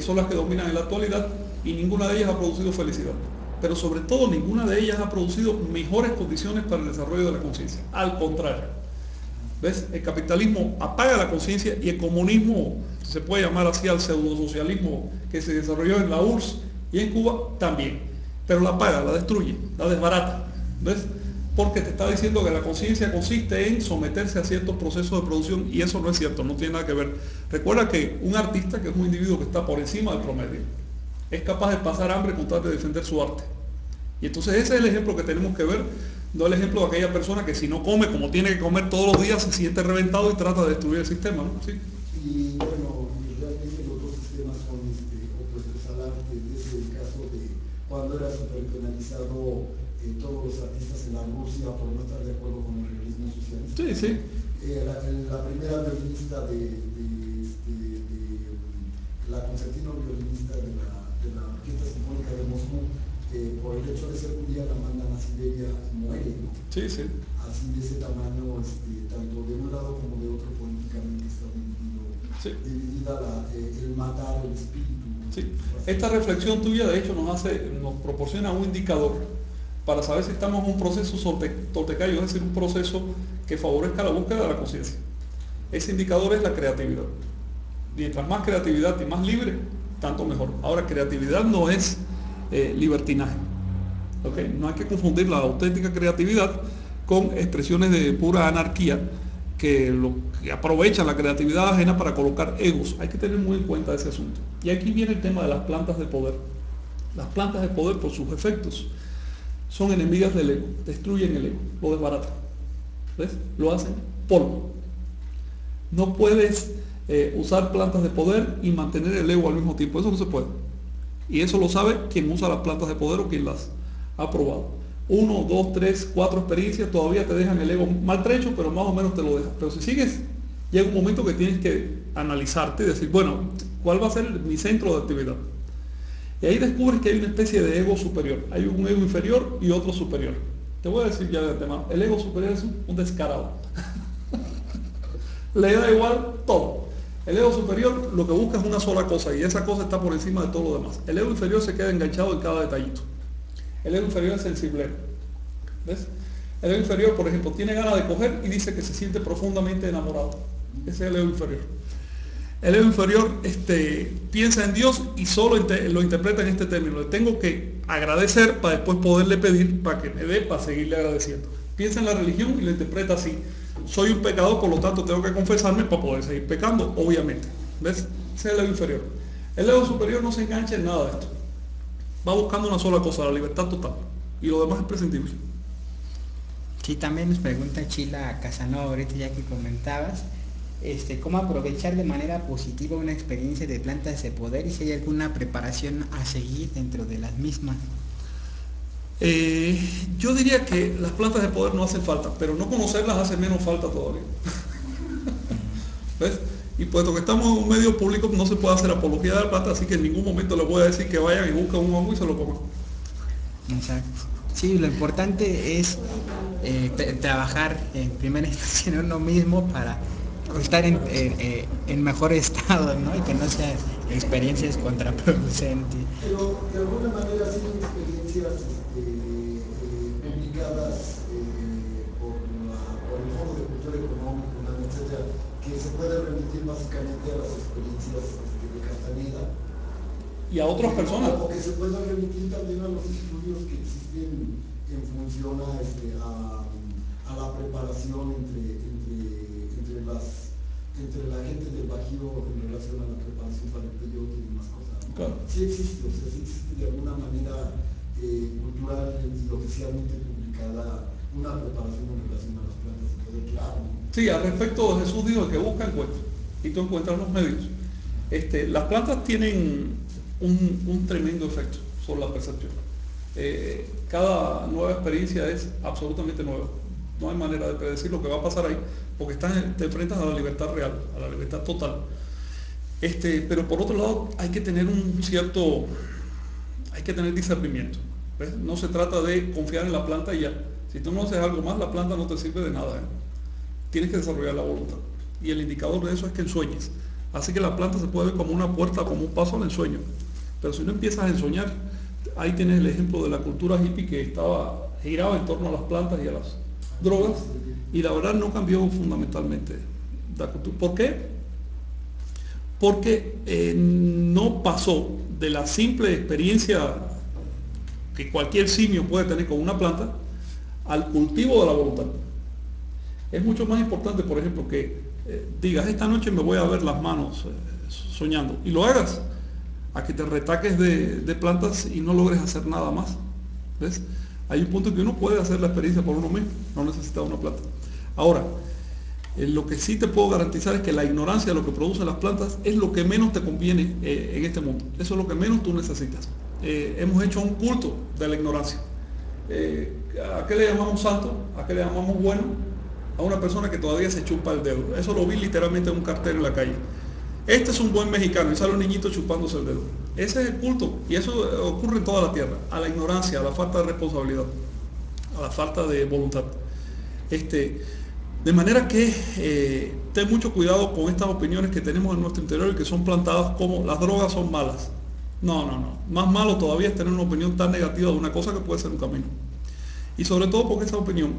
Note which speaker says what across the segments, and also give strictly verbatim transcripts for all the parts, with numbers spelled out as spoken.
Speaker 1: son las que dominan en la actualidad y ninguna de ellas ha producido felicidad. Pero sobre todo ninguna de ellas ha producido mejores condiciones para el desarrollo de la conciencia. Al contrario, ¿ves? El capitalismo apaga la conciencia y el comunismo, se puede llamar así al pseudosocialismo que se desarrolló en la U R S S y en Cuba también, pero la apaga, la destruye, la desbarata, ¿ves? Porque te está diciendo que la conciencia consiste en someterse a ciertos procesos de producción y eso no es cierto, no tiene nada que ver. Recuerda que un artista, que es un individuo que está por encima del promedio, es capaz de pasar hambre con tal de defender su arte. Y entonces ese es el ejemplo que tenemos que ver, no el ejemplo de aquella persona que si no come como tiene que comer todos los días se siente reventado y trata de destruir el sistema, ¿no? ¿Sí?
Speaker 2: Y bueno, realmente los dos sistemas son este, opuestos al arte, desde el caso de cuando era súper penalizado eh, todos los artistas en la Rusia por no estar de acuerdo con el realismo socialista.
Speaker 1: Sí, sí.
Speaker 2: Eh, la, la primera violinista de, de, de, de, de la concertino violinista de la, de la Orquesta Sinfónica de Moscú, eh, por el hecho de ser judía la mandan a Siberia y muere, ¿no?
Speaker 1: Sí, sí.
Speaker 2: Así de ese tamaño, este, tanto de un lado como de otro políticamente está dividido, sí. dividida la, eh, el matar el espíritu.
Speaker 1: Sí. Esta reflexión tuya de hecho nos hace, nos proporciona un indicador para saber si estamos en un proceso toltecayo, es decir, un proceso que favorezca la búsqueda de la conciencia. Ese indicador es la creatividad. Mientras más creatividad y más libre, tanto mejor. Ahora, creatividad no es eh, libertinaje. ¿Okay? No hay que confundir la auténtica creatividad con expresiones de pura anarquía que, lo, que aprovechan la creatividad ajena para colocar egos. Hay que tener muy en cuenta ese asunto. Y aquí viene el tema de las plantas de poder. Las plantas de poder, por sus efectos, son enemigas del ego, destruyen el ego, lo desbaratan. ¿Ves? Lo hacen polvo. No puedes eh, usar plantas de poder y mantener el ego al mismo tiempo, eso no se puede. Y eso lo sabe quien usa las plantas de poder o quien las ha probado. Uno, dos, tres, cuatro experiencias todavía te dejan el ego maltrecho, pero más o menos te lo dejan. Pero si sigues, llega un momento que tienes que analizarte y decir, bueno, ¿cuál va a ser mi centro de actividad? Y ahí descubres que hay una especie de ego superior. Hay un ego inferior y otro superior. Te voy a decir ya de antemano, el ego superior es un descarado. Le da igual todo. El ego superior lo que busca es una sola cosa y esa cosa está por encima de todo lo demás. El ego inferior se queda enganchado en cada detallito. El ego inferior es sensible. ¿Ves? El ego inferior, por ejemplo, tiene ganas de coger y dice que se siente profundamente enamorado. Ese es el ego inferior. El ego inferior este, piensa en Dios y solo lo interpreta en este término. Le tengo que agradecer para después poderle pedir para que me dé, para seguirle agradeciendo. Piensa en la religión y lo interpreta así. Soy un pecador, por lo tanto tengo que confesarme para poder seguir pecando, obviamente. ¿Ves? Ese es el ego inferior. El ego superior no se engancha en nada de esto. Va buscando una sola cosa, la libertad total. Y lo demás es prescindible.
Speaker 3: Sí, también nos pregunta Chila Casanova, ahorita ya que comentabas, este, cómo aprovechar de manera positiva una experiencia de plantas de poder y si hay alguna preparación a seguir dentro de las mismas.
Speaker 1: Eh, yo diría que las plantas de poder no hacen falta, pero no conocerlas hace menos falta todavía. ¿Ves? Y puesto que estamos en un medio público no se puede hacer apología de la planta, así que en ningún momento les voy a decir que vayan y busquen un hongo y se lo coman.
Speaker 3: Exacto. Sí, lo importante es eh, trabajar en primera instancia en uno mismo para estar en, eh, en mejor estado, ¿no? Y que no sean experiencias contraproducentes.
Speaker 2: Pero de alguna manera sí experiencias este, eh, publicadas eh, por, la, por el Fondo de Cultura Económica, etcétera, que se puede remitir básicamente a las experiencias este, de Castaneda.
Speaker 1: Y a otras personas.
Speaker 2: O que se puede remitir también a los estudios que existen en función a, este, a, a la preparación entre, entre, entre, las, entre la gente del Bajío en relación a la preparación para el peyote y demás cosas.
Speaker 1: Claro.
Speaker 2: Sí existe, o sea, sí existe de alguna manera eh, cultural y oficialmente publicada una preparación en relación a las plantas de poder, claro.
Speaker 1: Sí, al respecto Jesús dijo que busca encuentra y tú encuentras los medios. Este, las plantas tienen un, un tremendo efecto sobre la percepción. Eh, cada nueva experiencia es absolutamente nueva. No hay manera de predecir lo que va a pasar ahí, porque estás, te enfrentas a la libertad real, a la libertad total. Este, pero por otro lado hay que tener un cierto, hay que tener discernimiento. ¿Ves? No se trata de confiar en la planta y ya. Si tú no haces algo más, la planta no te sirve de nada. ¿eh? Tienes que desarrollar la voluntad. Y el indicador de eso es que sueñes. Así que la planta se puede ver como una puerta, como un paso al ensueño. Pero si no empiezas a ensoñar, ahí tienes el ejemplo de la cultura hippie que estaba giraba en torno a las plantas y a las drogas, y la verdad no cambió fundamentalmente la cultura. ¿Por qué? Porque eh, no pasó de la simple experiencia que cualquier simio puede tener con una planta al cultivo de la voluntad. Es mucho más importante, por ejemplo, que eh, digas, esta noche me voy a ver las manos eh, soñando, y lo hagas, a que te retaques de, de plantas y no logres hacer nada más. ¿Ves? Hay un punto en que uno puede hacer la experiencia por uno mismo, no necesita una planta. Ahora, eh, lo que sí te puedo garantizar es que la ignorancia de lo que producen las plantas es lo que menos te conviene eh, en este mundo. Eso es lo que menos tú necesitas. Eh, hemos hecho un culto de la ignorancia. Eh, ¿A qué le llamamos santo? ¿A qué le llamamos bueno? A una persona que todavía se chupa el dedo. Eso lo vi literalmente en un cartel en la calle. Este es un buen mexicano, y sale un niñito chupándose el dedo. Ese es el culto, y eso ocurre en toda la tierra, a la ignorancia, a la falta de responsabilidad, a la falta de voluntad. Este, de manera que eh, ten mucho cuidado con estas opiniones que tenemos en nuestro interior y que son plantadas como las drogas son malas. No, no, no. Más malo todavía es tener una opinión tan negativa de una cosa que puede ser un camino. Y sobre todo porque esa opinión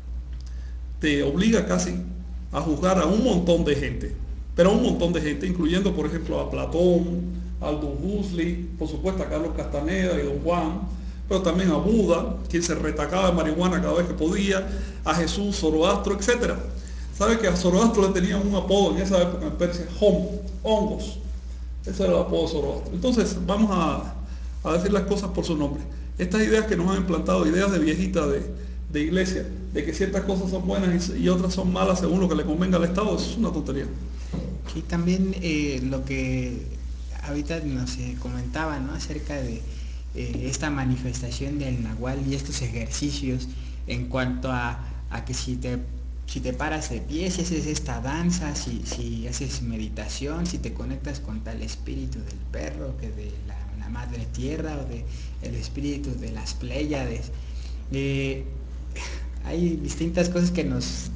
Speaker 1: te obliga casi a juzgar a un montón de gente, pero a un montón de gente, incluyendo por ejemplo a Platón, a Aldous Huxley, por supuesto a Carlos Castaneda y Don Juan, pero también a Buda, quien se retacaba de marihuana cada vez que podía, a Jesús, Zoroastro, etcétera. ¿Sabe que a Zoroastro le tenían un apodo en esa época en Persia? Hom, hongos. Ese era el apodo de Zoroastro. Entonces, vamos a, a decir las cosas por su nombre. Estas ideas que nos han implantado, ideas de viejita de, de iglesia, de que ciertas cosas son buenas y, y otras son malas según lo que le convenga al Estado, eso es una tontería.
Speaker 3: Y también eh, lo que ahorita nos eh, comentaba, ¿no? Acerca de eh, esta manifestación del Nahual y estos ejercicios en cuanto a, a que si te, si te paras de pie, si haces esta danza, si, si haces meditación, si te conectas con tal espíritu del perro, que de la, la madre tierra, o de el espíritu de las Pléyades. Eh, hay distintas cosas que nos,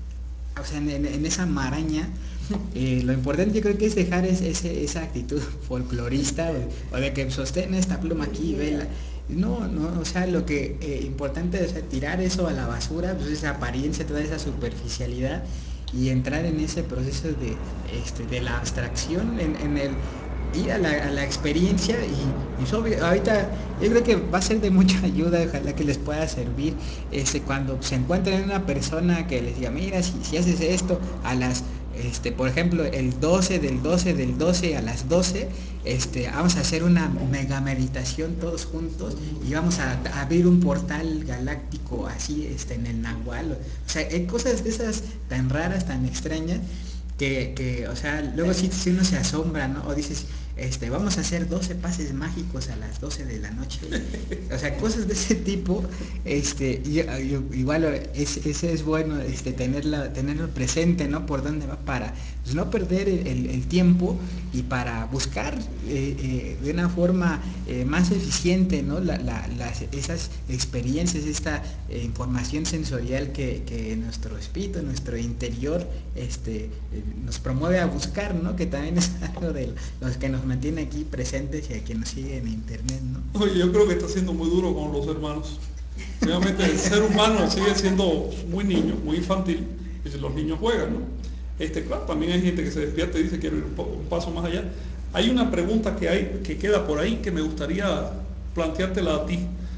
Speaker 3: o sea, en, en esa maraña, eh, lo importante yo creo que es dejar es, ese, esa actitud folclorista, o, o de que sostén esta pluma aquí, vela. No, no, o sea, lo que eh, importante es tirar eso a la basura, pues esa apariencia, toda esa superficialidad, y entrar en ese proceso de, este, de la abstracción, en, en el ir a la, a la experiencia. Y, y sobre, ahorita yo creo que va a ser de mucha ayuda, ojalá que les pueda servir, este, cuando se encuentren una persona que les diga, mira, si, si haces esto a las, este, por ejemplo, el doce del doce del doce a las doce, este, vamos a hacer una mega meditación todos juntos y vamos a, a abrir un portal galáctico así, este, en el Nahual. O sea, hay cosas de esas tan raras, tan extrañas, que, que o sea, luego sí, sí uno se asombra, ¿no? O dices, este, vamos a hacer doce pases mágicos a las doce de la noche. O sea, cosas de ese tipo, este, y, y, igual es, ese es bueno, este, tenerla, tenerlo presente, ¿no? Por dónde va, para pues, no perder el, el, el tiempo, y para buscar eh, eh, de una forma eh, más eficiente, ¿no? La, la, las, esas experiencias, esta eh, información sensorial que, que nuestro espíritu, nuestro interior, este, eh, nos promueve a buscar, ¿no? Que también es algo de los que nos mantiene aquí presentes y a quien nos sigue en internet, ¿no?
Speaker 1: Oye, yo creo que está siendo muy duro con los hermanos. Realmente el ser humano sigue siendo muy niño, muy infantil, y si los niños juegan, ¿no? Este, claro, también hay gente que se despierta y dice quiero ir un, un paso más allá. Hay una pregunta que hay, que queda por ahí, que me gustaría planteártela a ti,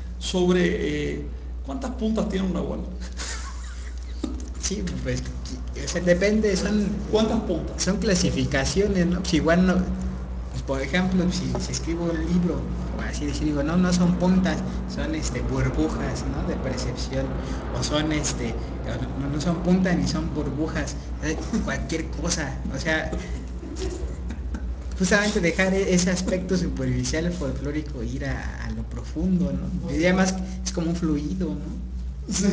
Speaker 1: sobre eh, ¿cuántas puntas tiene un nahual?
Speaker 3: Sí, pues, o sea, depende, son...
Speaker 1: ¿Cuántas puntas?
Speaker 3: Son clasificaciones, ¿no? Si igual no, pues por ejemplo, si, si escribo un libro, o así decir, digo, no, no son puntas, son este burbujas, ¿no? De percepción, o son este, no, no son puntas ni son burbujas, cualquier cosa, o sea, justamente dejar ese aspecto superficial folclórico, ir a, a lo profundo, ¿no? Y además es como un fluido, ¿no?
Speaker 1: Sí.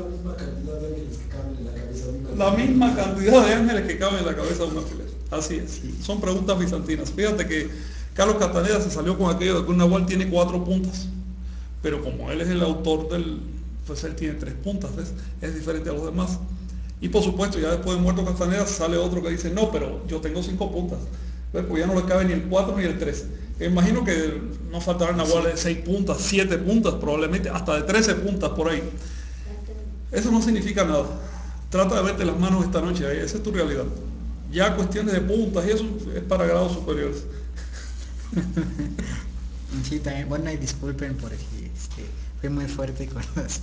Speaker 2: La misma cantidad de ángeles que caben en la cabeza de un
Speaker 1: La misma cantidad de ángeles que caben en la cabeza de un alfiler. Así es.
Speaker 3: Sí.
Speaker 1: Son preguntas bizantinas. Fíjate que Carlos Castaneda se salió con aquello de que un nahual tiene cuatro puntas. Pero como él es el autor del, pues él tiene tres puntas, ¿ves? Es diferente a los demás. Y por supuesto, ya después de muerto Castaneda sale otro que dice, no, pero yo tengo cinco puntas. ¿Ves? Pues ya no le cabe ni el cuatro ni el tres. Me imagino que no faltarán nahuales de seis puntas, siete puntas, probablemente hasta de trece puntas por ahí. Eso no significa nada. Trata de verte las manos esta noche, esa es tu realidad. Ya cuestiones de puntas y eso es para grados superiores.
Speaker 3: Sí, también, bueno, y disculpen porque este, fui muy fuerte con los...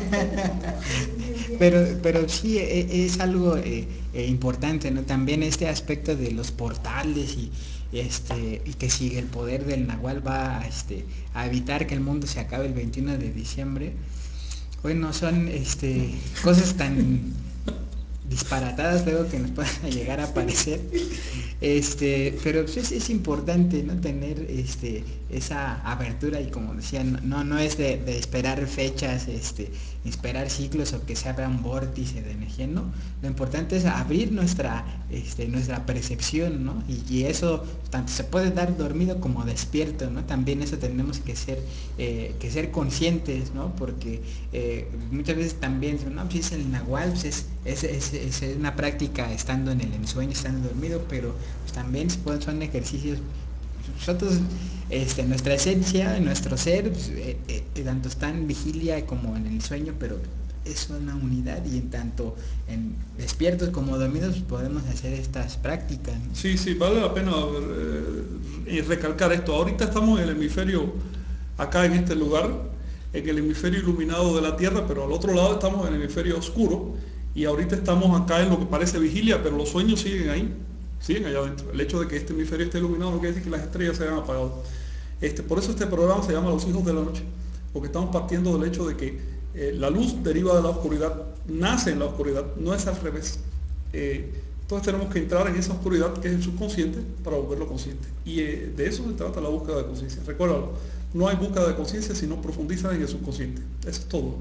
Speaker 3: pero, pero sí, e, es algo eh, eh, importante, ¿no? También este aspecto de los portales y, este, y que si el poder del Nahual va a, este, a evitar que el mundo se acabe el veintiuno de diciembre, bueno, son este, cosas tan disparatadas luego que nos puedan llegar a aparecer, este, pero pues es importante, ¿no? Tener este, esa abertura y como decía, no, no es de, de esperar fechas, este, esperar ciclos o que se abra un vórtice de energía, no, lo importante es abrir nuestra, este, nuestra percepción, ¿no? Y, y eso tanto se puede dar dormido como despierto, ¿no? También eso tenemos que ser, eh, que ser conscientes, ¿no? Porque eh, muchas veces también, no, pues es el Nahual, pues es, es, es, es una práctica estando en el ensueño, estando dormido, pero pues también son ejercicios. Nosotros, este, nuestra esencia, nuestro ser, pues, eh, eh, tanto está en vigilia como en el sueño, pero es una unidad y en tanto en despiertos como dormidos podemos hacer estas prácticas, ¿no?
Speaker 1: Sí, sí, vale la pena eh, recalcar esto. Ahorita estamos en el hemisferio, acá en este lugar, en el hemisferio iluminado de la Tierra, pero al otro lado estamos en el hemisferio oscuro y ahorita estamos acá en lo que parece vigilia, pero los sueños siguen ahí. Siguen allá adentro. El hecho de que este hemisferio esté iluminado no quiere decir que las estrellas se hayan apagado. Este, por eso este programa se llama Los Hijos de la Noche, porque estamos partiendo del hecho de que eh, la luz deriva de la oscuridad, nace en la oscuridad, no es al revés. Eh, entonces tenemos que entrar en esa oscuridad que es el subconsciente para volverlo consciente. Y eh, de eso se trata la búsqueda de conciencia. Recuérdalo, no hay búsqueda de conciencia si no profundizas en el subconsciente. Eso es todo.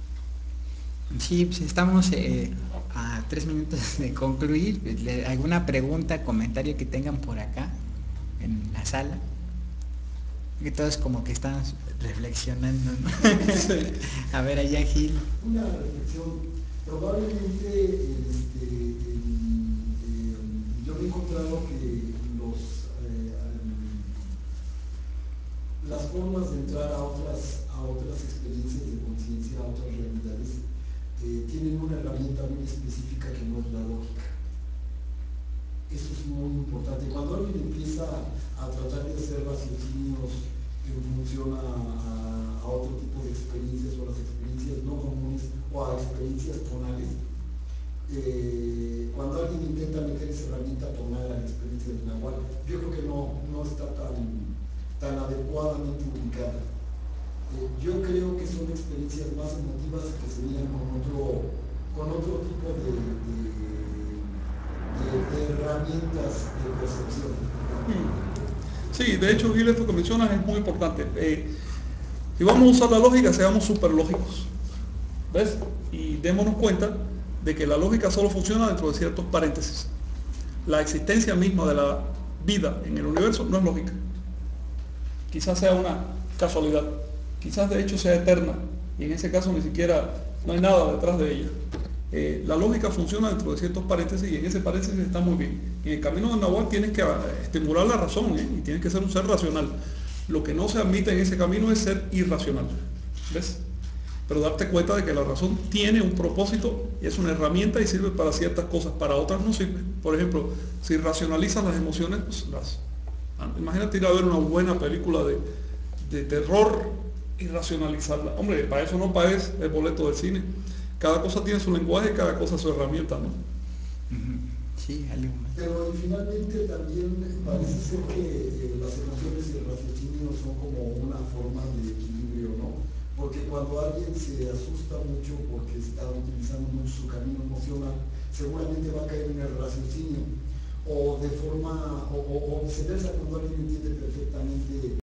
Speaker 3: Sí, pues estamos eh, a tres minutos de concluir. ¿Alguna pregunta, comentario que tengan por acá en la sala? Que todos como que están reflexionando, ¿no? Sí. A ver, allá Gil.
Speaker 2: Una reflexión. Probablemente este, eh, yo he encontrado que los, eh, las formas de entrar a otras, a otras experiencias de conciencia, a otras realidades, Eh, tienen una herramienta muy específica que no es la lógica. Eso es muy importante. Cuando alguien empieza a tratar de hacer raciocinios en función a, a, a otro tipo de experiencias o a las experiencias no comunes o a experiencias tonales, eh, cuando alguien intenta meter esa herramienta tonal a la experiencia del Nahual, yo creo que no, no está tan, tan adecuadamente ubicada. Yo creo que son experiencias más emotivas que se vienen con otro, con otro tipo de, de, de, de herramientas de percepción.
Speaker 1: Sí, de hecho, Gil, esto que mencionas es muy importante. Eh, si vamos a usar la lógica, seamos súper lógicos. ¿Ves? Y démonos cuenta de que la lógica solo funciona dentro de ciertos paréntesis. La existencia misma de la vida en el universo no es lógica. Quizás sea una casualidad. Quizás de hecho sea eterna y en ese caso ni siquiera no hay nada detrás de ella. Eh, la lógica funciona dentro de ciertos paréntesis y en ese paréntesis está muy bien. En el camino del Nahual tienes que estimular la razón, ¿eh? Y tienes que ser un ser racional. Lo que no se admite en ese camino es ser irracional. ¿Ves? Pero darte cuenta de que la razón tiene un propósito, es una herramienta y sirve para ciertas cosas, para otras no sirve. Por ejemplo, si racionalizas las emociones, pues las... Imagínate ir a ver una buena película de, de terror y racionalizarla. Hombre, para eso no pagues el boleto del cine. Cada cosa tiene su lenguaje y cada cosa su herramienta, ¿no?
Speaker 3: Sí, algo más.
Speaker 2: Pero finalmente también parece ser que eh, las emociones y el raciocinio son como una forma de equilibrio, ¿no? Porque cuando alguien se asusta mucho porque está utilizando mucho su camino emocional, seguramente va a caer en el raciocinio. O de forma, o, o, o viceversa, cuando alguien entiende perfectamente